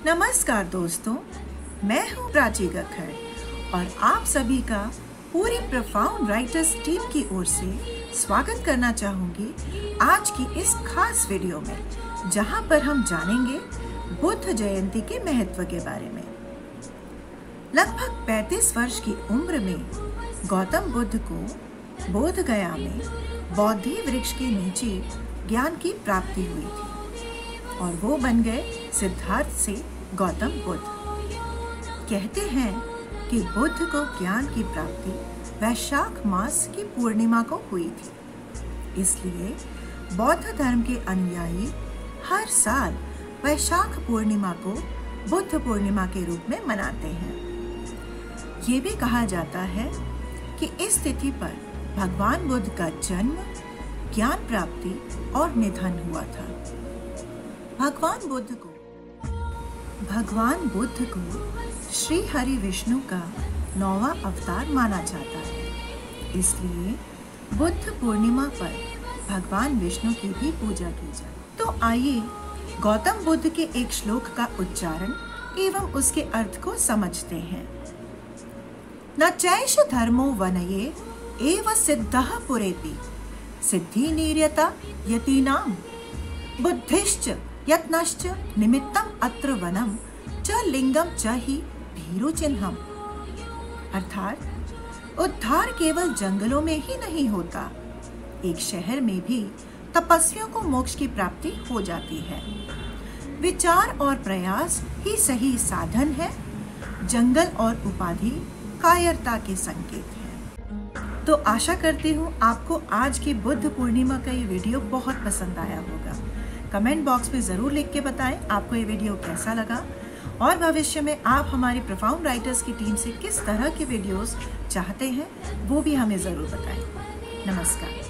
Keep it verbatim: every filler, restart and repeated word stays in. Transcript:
नमस्कार दोस्तों, मैं हूँ प्राची गखर और आप सभी का पूरी प्रोफाउंड राइटर्स टीम की ओर से स्वागत करना चाहूँगी आज की इस खास वीडियो में, जहाँ पर हम जानेंगे बुद्ध जयंती के महत्व के बारे में। लगभग पैंतीस वर्ष की उम्र में गौतम बुद्ध को बोध गया में बोधि वृक्ष के नीचे ज्ञान की प्राप्ति हुई थी और वो बन गए सिद्धार्थ से गौतम बुद्ध। कहते हैं कि बुद्ध को ज्ञान की प्राप्ति वैशाख मास की पूर्णिमा को हुई थी, इसलिए बौद्ध धर्म के अनुयायी हर साल वैशाख पूर्णिमा को बुद्ध पूर्णिमा के रूप में मनाते हैं। ये भी कहा जाता है कि इस तिथि पर भगवान बुद्ध का जन्म, ज्ञान प्राप्ति और निधन हुआ था। भगवान बुद्ध को भगवान बुद्ध को श्री हरि विष्णु का नौवां अवतार माना जाता है, इसलिए बुद्ध पूर्णिमा पर भगवान विष्णु की भी पूजा की जाए। तो आइए गौतम बुद्ध के एक श्लोक का उच्चारण एवं उसके अर्थ को समझते हैं। न चैष धर्मो वनये एव सिद्धः पुरेति सिद्धि नीर्यता यतीनाम बुद्धिश्च यत्नश्च निमित्तम अत्र वनम च लिंगम च ही भीरु चिन्हम। अर्थात उद्धार केवल जंगलों में ही नहीं होता, एक शहर में भी तपस्वियों को मोक्ष की प्राप्ति हो जाती है। विचार और प्रयास ही सही साधन है, जंगल और उपाधि कायरता के संकेत हैं। तो आशा करती हूँ आपको आज की बुद्ध पूर्णिमा का ये वीडियो बहुत पसंद आया होगा। कमेंट बॉक्स में ज़रूर लिख के बताएं आपको ये वीडियो कैसा लगा और भविष्य में आप हमारी प्रोफाउंड राइटर्स की टीम से किस तरह के वीडियोस चाहते हैं वो भी हमें ज़रूर बताएं। नमस्कार।